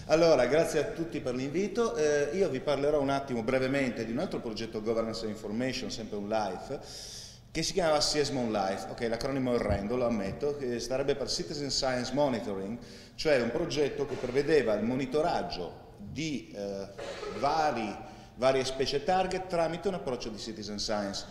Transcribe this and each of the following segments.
Allora, grazie a tutti per l'invito. Io vi parlerò un attimo brevemente di un altro progetto Governance and Information, sempre un LIFE, che si chiama CSMON LIFE. Ok, l'acronimo è orrendo, lo ammetto, che starebbe per Citizen Science Monitoring, cioè un progetto che prevedeva il monitoraggio di varie specie target tramite un approccio di Citizen Science.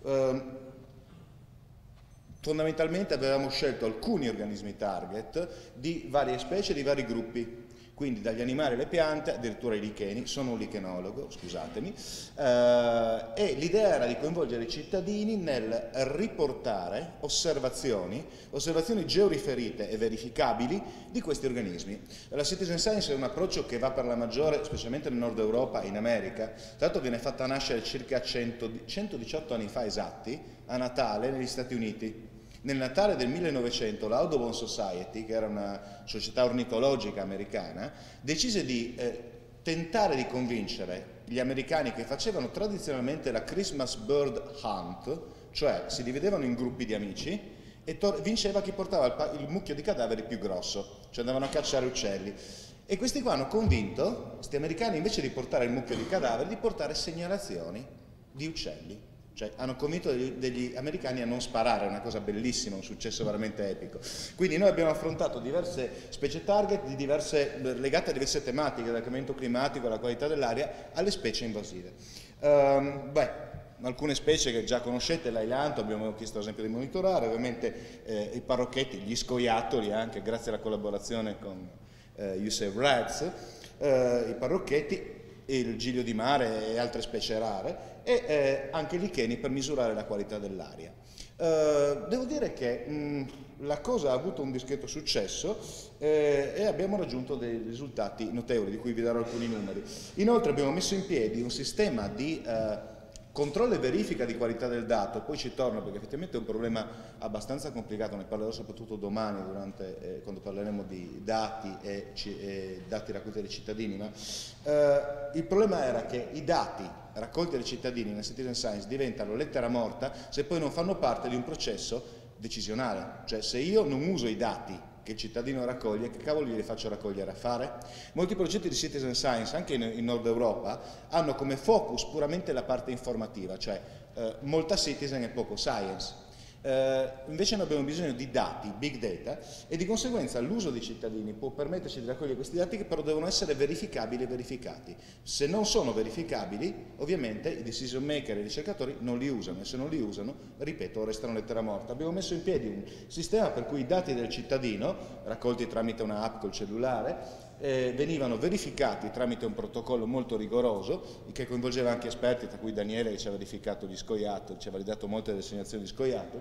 Fondamentalmente avevamo scelto alcuni organismi target di varie specie, di vari gruppi, quindi dagli animali alle piante, addirittura i licheni, sono un lichenologo, scusatemi, e l'idea era di coinvolgere i cittadini nel riportare osservazioni georiferite e verificabili di questi organismi. La Citizen Science è un approccio che va per la maggiore, specialmente nel nord Europa e in America. Tra l'altro viene fatta nascere circa 118 anni fa esatti, a Natale, negli Stati Uniti. Nel Natale del 1900 la Audubon Society, che era una società ornitologica americana, decise di tentare di convincere gli americani che facevano tradizionalmente la Christmas Bird Hunt, cioè si dividevano in gruppi di amici e vinceva chi portava il mucchio di cadaveri più grosso, cioè andavano a cacciare uccelli. E questi qua hanno convinto, questi americani, invece di portare il mucchio di cadaveri, di portare segnalazioni di uccelli. Cioè hanno convinto degli americani a non sparare, è una cosa bellissima, un successo veramente epico. Quindi noi abbiamo affrontato diverse specie target legate a diverse tematiche, dal cambiamento climatico alla qualità dell'aria alle specie invasive. Alcune specie che già conoscete, l'ailanto, abbiamo chiesto ad esempio di monitorare, ovviamente i parrocchetti, gli scoiattoli, anche grazie alla collaborazione con You Save Rats, i parrocchetti, il giglio di mare e altre specie rare, e anche i licheni per misurare la qualità dell'aria. Devo dire che la cosa ha avuto un discreto successo e abbiamo raggiunto dei risultati notevoli, di cui vi darò alcuni numeri. Inoltre abbiamo messo in piedi un sistema di controllo e verifica di qualità del dato, e poi ci torno perché effettivamente è un problema abbastanza complicato, ne parlerò soprattutto domani quando parleremo di dati e dati raccolti dai cittadini, ma il problema era che i dati raccolti dai cittadini nella Citizen Science diventano lettera morta se poi non fanno parte di un processo decisionale, cioè se io non uso i dati che il cittadino raccoglie, che cavolo glieli faccio raccogliere a fare? Molti progetti di Citizen Science, anche in Nord Europa, hanno come focus puramente la parte informativa, cioè molta citizen e poco science. Invece noi abbiamo bisogno di dati, big data, e di conseguenza l'uso dei cittadini può permetterci di raccogliere questi dati che però devono essere verificabili e verificati. Se non sono verificabili, ovviamente i decision maker e i ricercatori non li usano, e se non li usano, ripeto, restano lettera morta. Abbiamo messo in piedi un sistema per cui i dati del cittadino, raccolti tramite una app col cellulare, venivano verificati tramite un protocollo molto rigoroso che coinvolgeva anche esperti, tra cui Daniele che ci ha verificato gli scoiattoli, ci ha validato molte delle segnalazioni di scoiattoli,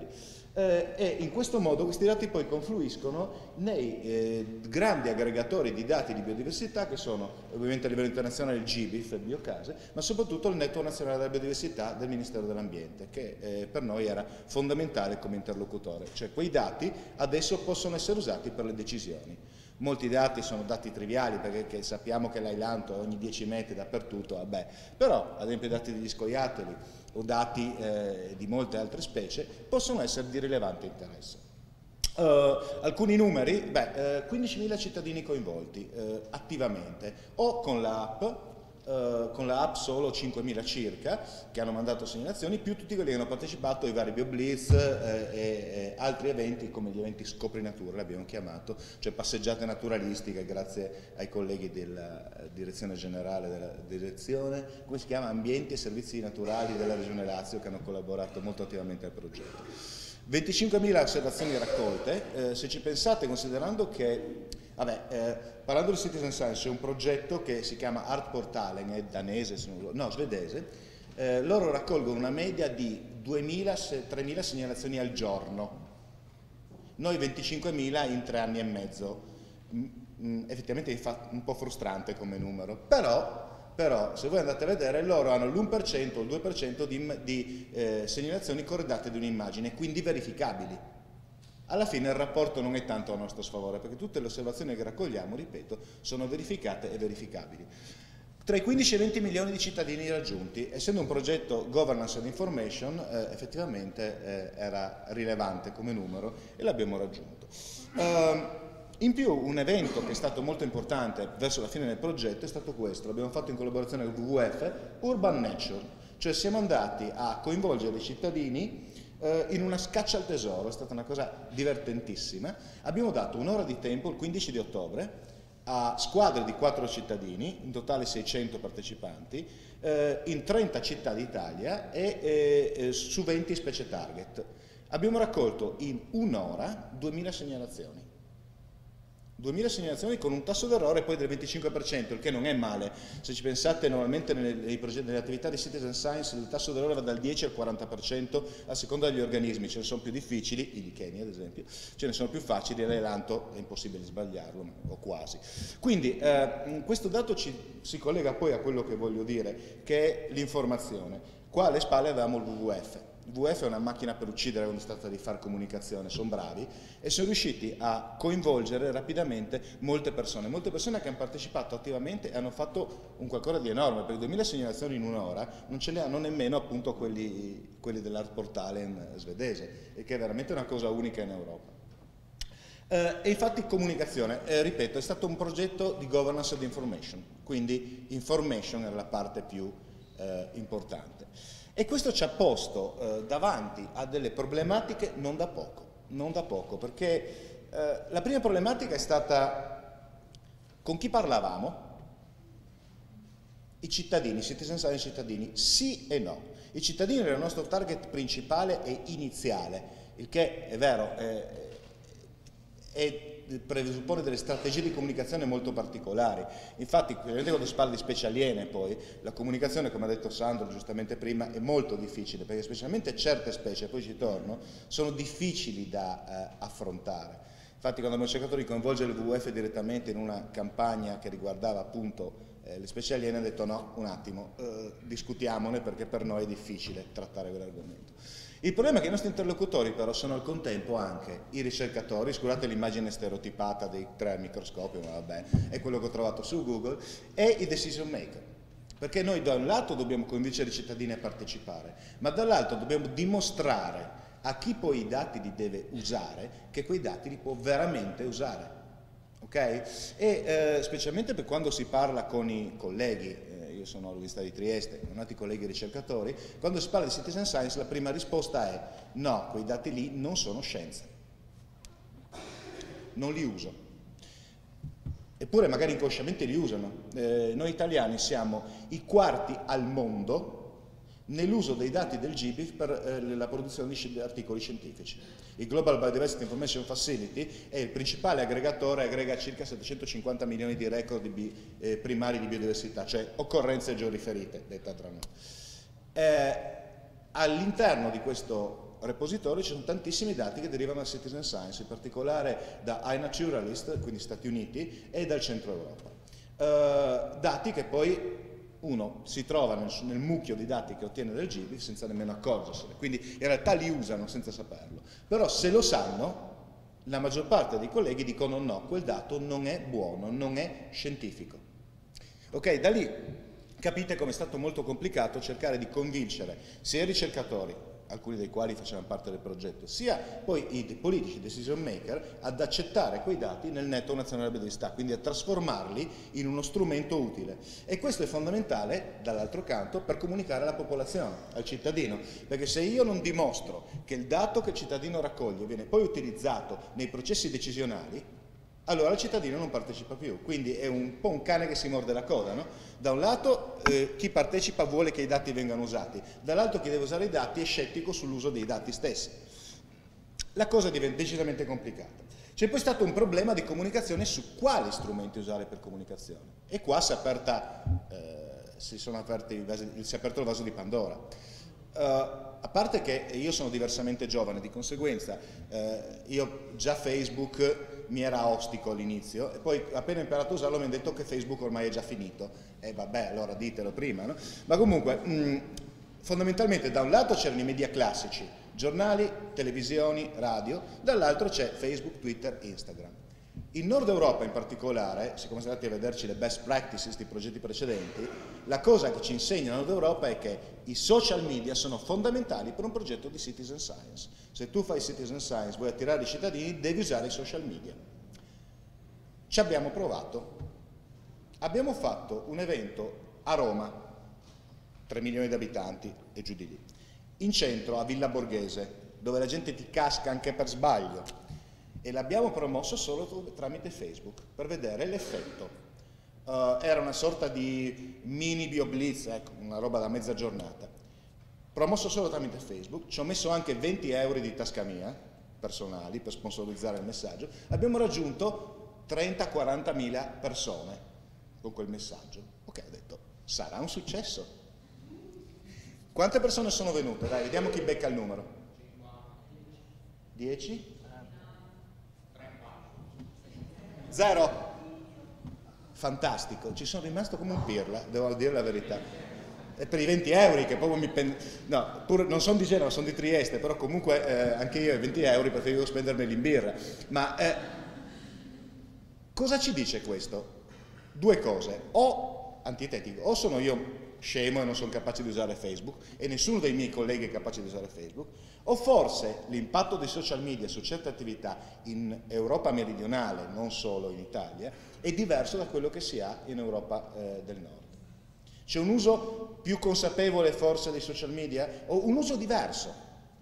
e in questo modo questi dati poi confluiscono nei grandi aggregatori di dati di biodiversità che sono ovviamente a livello internazionale il GBIF, il Biocase, ma soprattutto il Network Nazionale della Biodiversità del Ministero dell'Ambiente, che per noi era fondamentale come interlocutore, cioè quei dati adesso possono essere usati per le decisioni. Molti dati sono dati triviali perché sappiamo che l'ailanto è ogni 10 metri dappertutto, vabbè. Però ad esempio i dati degli scoiattoli o dati di molte altre specie possono essere di rilevante interesse. Alcuni numeri, 15.000 cittadini coinvolti attivamente o con l'app solo 5.000 circa che hanno mandato segnalazioni, più tutti quelli che hanno partecipato ai vari BioBlitz e altri eventi come gli eventi Scopri Natura, l'abbiamo chiamato, cioè passeggiate naturalistiche grazie ai colleghi della Direzione Generale della Direzione, come si chiama, Ambienti e Servizi Naturali della Regione Lazio, che hanno collaborato molto attivamente al progetto. 25.000 osservazioni raccolte, se ci pensate, considerando che, parlando di Citizen Science, c'è un progetto che si chiama Art Portalen, è danese, svedese, loro raccolgono una media di 2.000-3.000 segnalazioni al giorno, noi 25.000 in 3 anni e mezzo, effettivamente è un po' frustrante come numero, però se voi andate a vedere loro hanno l'1% o il 2% di segnalazioni corredate di un'immagine, quindi verificabili. Alla fine il rapporto non è tanto a nostro sfavore perché tutte le osservazioni che raccogliamo, ripeto, sono verificate e verificabili. Tra i 15 e i 20 milioni di cittadini raggiunti, essendo un progetto Governance and Information, effettivamente era rilevante come numero e l'abbiamo raggiunto. In più un evento che è stato molto importante verso la fine del progetto è stato questo, l'abbiamo fatto in collaborazione con il WWF, Urban Nature, cioè siamo andati a coinvolgere i cittadini in una scaccia al tesoro, è stata una cosa divertentissima. Abbiamo dato un'ora di tempo, il 15 di ottobre, a squadre di 4 cittadini, in totale 600 partecipanti, in 30 città d'Italia e su 20 specie target. Abbiamo raccolto in un'ora 2000 segnalazioni. 2000 segnalazioni con un tasso d'errore poi del 25%, il che non è male. Se ci pensate, normalmente nelle attività di citizen science il tasso d'errore va dal 10 al 40% a seconda degli organismi. Ce ne sono più difficili, i licheni ad esempio, ce ne sono più facili, l'elanto è impossibile sbagliarlo, o quasi. Quindi questo dato si collega poi a quello che voglio dire, che è l'informazione. Qua alle spalle avevamo il WWF. Il WWF è una macchina per uccidere quando si tratta di fare comunicazione, sono bravi e sono riusciti a coinvolgere rapidamente molte persone che hanno partecipato attivamente e hanno fatto un qualcosa di enorme, perché 2000 segnalazioni in un'ora non ce le hanno nemmeno appunto quelli dell'Art Portalen svedese, e che è veramente una cosa unica in Europa. E infatti comunicazione, ripeto, è stato un progetto di governance and information, quindi information era la parte più importante. E questo ci ha posto davanti a delle problematiche non da poco, perché la prima problematica è stata con chi parlavamo? I cittadini, citizen science cittadini, sì e no. I cittadini erano il nostro target principale e iniziale, il che è vero, presuppone delle strategie di comunicazione molto particolari. Infatti, quando si parla di specie aliene, poi la comunicazione, come ha detto Sandro giustamente prima, è molto difficile, perché specialmente certe specie, poi ci torno, sono difficili da affrontare. Infatti, quando abbiamo cercato di coinvolgere il WWF direttamente in una campagna che riguardava appunto le specie aliene, ha detto no, un attimo, discutiamone, perché per noi è difficile trattare quell'argomento. Il problema è che i nostri interlocutori però sono al contempo anche i ricercatori, scusate l'immagine stereotipata dei 3 al microscopio, ma vabbè, è quello che ho trovato su Google, e i decision maker. Perché noi da un lato dobbiamo convincere i cittadini a partecipare, ma dall'altro dobbiamo dimostrare a chi poi i dati li deve usare che quei dati li può veramente usare. Okay? E specialmente per quando si parla con i colleghi, io sono all'Università di Trieste, con altri colleghi ricercatori, quando si parla di citizen science la prima risposta è no, quei dati lì non sono scienza, non li uso. Eppure magari inconsciamente li usano. Noi italiani siamo i quarti al mondo nell'uso dei dati del GBIF per la produzione di articoli scientifici. Il Global Biodiversity Information Facility è il principale aggregatore, aggrega circa 750 milioni di record primari di biodiversità, cioè occorrenze georiferite, detta tra noi. All'interno di questo repositorio ci sono tantissimi dati che derivano da citizen science, in particolare da iNaturalist, quindi Stati Uniti, e dal centro Europa. Dati che poi uno si trova nel mucchio di dati che ottiene dal GBIF senza nemmeno accorgersene, quindi in realtà li usano senza saperlo, però se lo sanno la maggior parte dei colleghi dicono no, quel dato non è buono, non è scientifico. Ok, da lì capite come è stato molto complicato cercare di convincere sia i ricercatori, alcuni dei quali facevano parte del progetto, sia poi i politici, decision maker, ad accettare quei dati nel network nazionale della biodiversità, quindi a trasformarli in uno strumento utile. E questo è fondamentale, dall'altro canto, per comunicare alla popolazione, al cittadino, perché se io non dimostro che il dato che il cittadino raccoglie viene poi utilizzato nei processi decisionali, allora il cittadino non partecipa più, quindi è un po' un cane che si morde la coda, no? Da un lato chi partecipa vuole che i dati vengano usati, dall'altro chi deve usare i dati è scettico sull'uso dei dati stessi. La cosa diventa decisamente complicata. C'è poi stato un problema di comunicazione su quali strumenti usare per comunicazione, e qua si è aperto il vaso di Pandora. A parte che io sono diversamente giovane, di conseguenza io già Facebook mi era ostico all'inizio, e poi appena ho imparato a usarlo mi hanno detto che Facebook ormai è già finito, e vabbè, allora ditelo prima, no? Ma comunque fondamentalmente da un lato c'erano i media classici, giornali, televisioni, radio, dall'altro c'è Facebook, Twitter, Instagram. In Nord Europa in particolare, siccome siamo andati a vederci le best practices di progetti precedenti, la cosa che ci insegna Nord Europa è che i social media sono fondamentali per un progetto di citizen science. Se tu fai citizen science, vuoi attirare i cittadini, devi usare i social media. Ci abbiamo provato. Abbiamo fatto un evento a Roma, 3 milioni di abitanti e giù di lì, in centro a Villa Borghese, dove la gente ti casca anche per sbaglio, e l'abbiamo promosso solo tramite Facebook per vedere l'effetto. Era una sorta di mini BioBlitz, ecco, una roba da mezza giornata. Promosso solo tramite Facebook, ci ho messo anche 20 euro di tasca mia, personali, per sponsorizzare il messaggio. Abbiamo raggiunto 30-40 mila persone con quel messaggio. Ok, ho detto, sarà un successo. Quante persone sono venute? Dai, vediamo chi becca il numero. 10? 0. Fantastico, ci sono rimasto come un pirla, devo dire la verità. E per i 20 euro che proprio no, non sono di Genova, sono di Trieste, però comunque anche io i 20 euro preferivo spendermeli in birra. Ma cosa ci dice questo? Due cose, o antitetico, o sono io scemo e non sono capace di usare Facebook e nessuno dei miei colleghi è capace di usare Facebook, o forse l'impatto dei social media su certe attività in Europa meridionale, non solo in Italia, è diverso da quello che si ha in Europa del Nord. C'è un uso più consapevole forse dei social media o un uso diverso?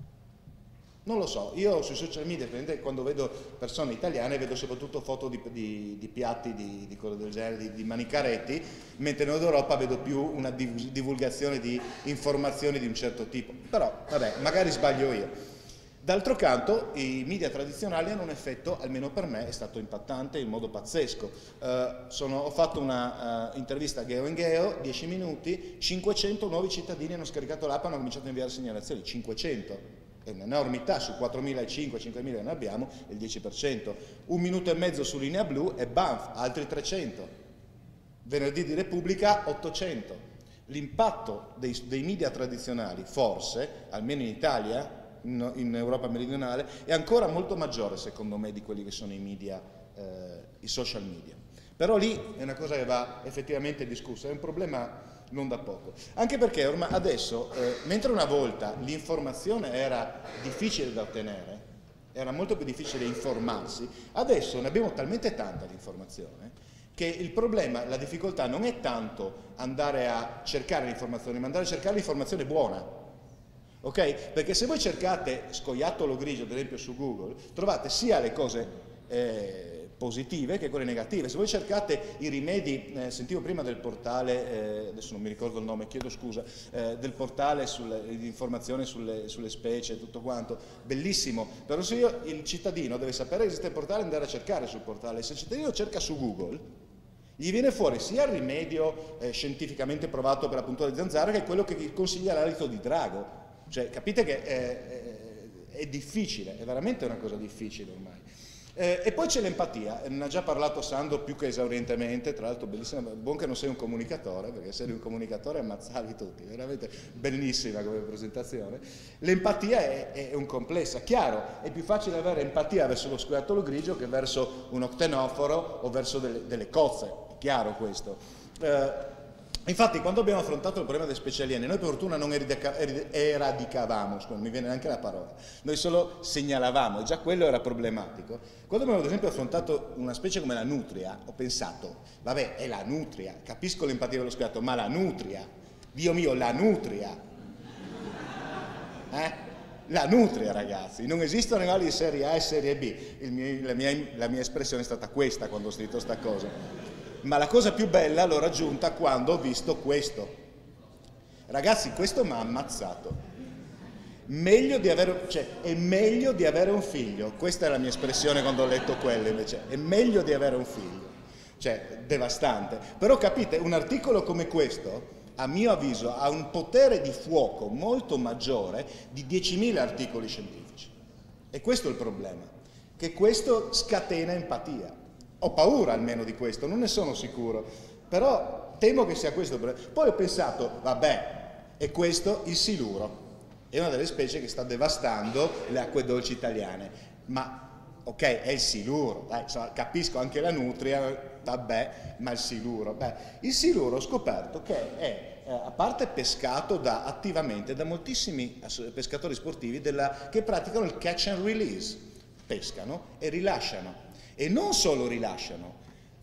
Non lo so, io sui social media quando vedo persone italiane vedo soprattutto foto di piatti di cose del genere, di manicaretti, mentre in Nord Europa vedo più una divulgazione di informazioni di un certo tipo. Però, vabbè, magari sbaglio io. D'altro canto, i media tradizionali hanno un effetto, almeno per me, è stato impattante in modo pazzesco. Ho fatto una intervista a Geo Geo, 10 minuti, 500 nuovi cittadini hanno scaricato l'app e hanno cominciato a inviare segnalazioni, 500. È un'enormità, su 4.500-5.000 che ne abbiamo, è il 10%. 1 minuto e mezzo su Linea Blu e bam, altri 300. Venerdì di Repubblica, 800. L'impatto dei media tradizionali, forse, almeno in Italia, in Europa meridionale, è ancora molto maggiore, secondo me, di quelli che sono i media, i social media. Però lì è una cosa che va effettivamente discussa, è un problema non da poco, anche perché ormai adesso, mentre una volta l'informazione era difficile da ottenere, era molto più difficile informarsi, adesso ne abbiamo talmente tanta di informazione che il problema, la difficoltà non è tanto andare a cercare l'informazione, ma andare a cercare l'informazione buona. Ok? Perché se voi cercate scoiattolo grigio, ad esempio su Google, trovate sia le cose positive che quelle negative. Se voi cercate i rimedi, sentivo prima del portale, adesso non mi ricordo il nome, chiedo scusa, del portale di informazione sulle specie e tutto quanto, bellissimo, però se il cittadino deve sapere che esiste il portale e andare a cercare sul portale, se il cittadino cerca su Google, gli viene fuori sia il rimedio scientificamente provato per la puntura di zanzara che quello che consiglia l'alito di drago. Cioè, capite che è difficile, è veramente una cosa difficile ormai. E poi c'è l'empatia, ne ha già parlato Sandro più che esaurientemente, tra l'altro bellissima, buon che non sei un comunicatore, perché se eri un comunicatore ammazzavi tutti, veramente bellissima come presentazione. L'empatia è un complessa, chiaro, è più facile avere empatia verso lo scoiattolo grigio che verso un octenoforo o verso delle cozze, è chiaro questo. Infatti quando abbiamo affrontato il problema delle specie aliene, noi per fortuna non eradicavamo, non mi viene neanche la parola, noi solo segnalavamo, e già quello era problematico. Quando abbiamo ad esempio affrontato una specie come la nutria, ho pensato, vabbè, è la nutria, capisco l'empatia dello scoiattolo, ma la nutria, Dio mio, la nutria, la nutria, ragazzi, non esistono animali di serie A e serie B, la mia espressione è stata questa quando ho scritto sta cosa. Ma la cosa più bella l'ho raggiunta quando ho visto questo. Ragazzi, questo mi ha ammazzato. È meglio di avere un figlio. Questa è la mia espressione quando ho letto quello, invece. È meglio di avere un figlio. Cioè, devastante. Però capite, un articolo come questo, a mio avviso, ha un potere di fuoco molto maggiore di 10.000 articoli scientifici. E questo è il problema, che questo scatena empatia. Ho paura almeno di questo, non ne sono sicuro, però temo che sia questo. Poi ho pensato, vabbè, è questo il siluro, è una delle specie che sta devastando le acque dolci italiane, ma ok, è il siluro, dai, insomma, capisco anche la nutria, vabbè, ma il siluro, il siluro ho scoperto che è, a parte pescato attivamente da moltissimi pescatori sportivi che praticano il catch and release, pescano e rilasciano. E non solo rilasciano,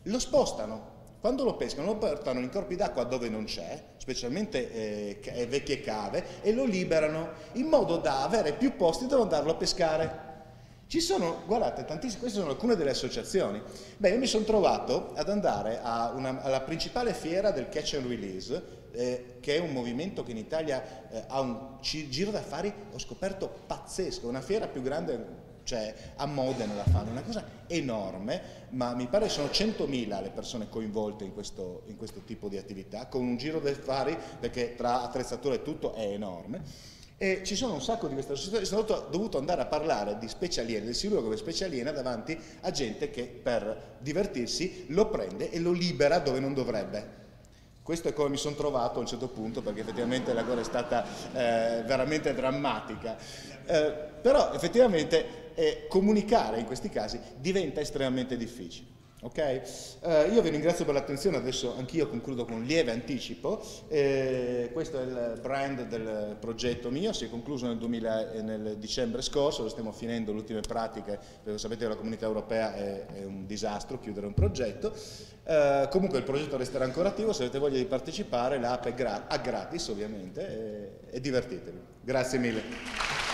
lo spostano. Quando lo pescano lo portano in corpi d'acqua dove non c'è, specialmente vecchie cave, e lo liberano in modo da avere più posti dove andarlo a pescare. Ci sono, guardate, tantissime, queste sono alcune delle associazioni. Beh, io mi sono trovato ad andare alla principale fiera del catch and release, che è un movimento che in Italia ha un giro d'affari, ho scoperto, pazzesco, una fiera più grande, cioè a Modena la fanno, una cosa enorme, ma mi pare sono 100.000 le persone coinvolte in questo tipo di attività, con un giro d'affari, perché tra attrezzatura e tutto è enorme. E ci sono un sacco di queste associazioni, sono dovuto andare a parlare di specie aliene, del siluro come specie aliena davanti a gente che per divertirsi lo prende e lo libera dove non dovrebbe. Questo è come mi sono trovato a un certo punto, perché effettivamente la cosa è stata veramente drammatica. Però effettivamente comunicare in questi casi diventa estremamente difficile. Okay? Io vi ringrazio per l'attenzione, adesso anch'io concludo con un lieve anticipo. Questo è il brand del progetto mio, si è concluso nel dicembre scorso, lo stiamo finendo le ultime pratiche, perché sapete che la comunità europea è un disastro chiudere un progetto. Comunque il progetto resterà ancora attivo, se avete voglia di partecipare l'app è gratis ovviamente, e divertitevi. Grazie mille.